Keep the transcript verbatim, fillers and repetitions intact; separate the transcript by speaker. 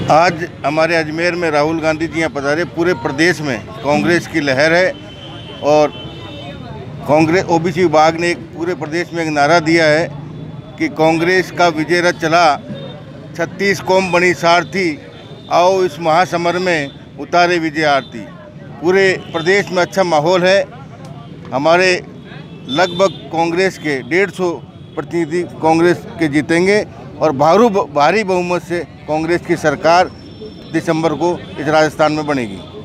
Speaker 1: आज हमारे अजमेर में राहुल गांधी जी यहाँ पधारे। पूरे प्रदेश में कांग्रेस की लहर है और कांग्रेस ओबीसी विभाग ने एक पूरे प्रदेश में एक नारा दिया है कि कांग्रेस का विजय रथ चला, छत्तीस कौम बनी सारथी, आओ इस महासमर में उतारे विजय आरती। पूरे प्रदेश में अच्छा माहौल है। हमारे लगभग कांग्रेस के डेढ़ सौ प्रतिनिधि कांग्रेस के जीतेंगे और भारू भारी बहुमत से कांग्रेस की सरकार दिसंबर को इस राजस्थान में बनेगी।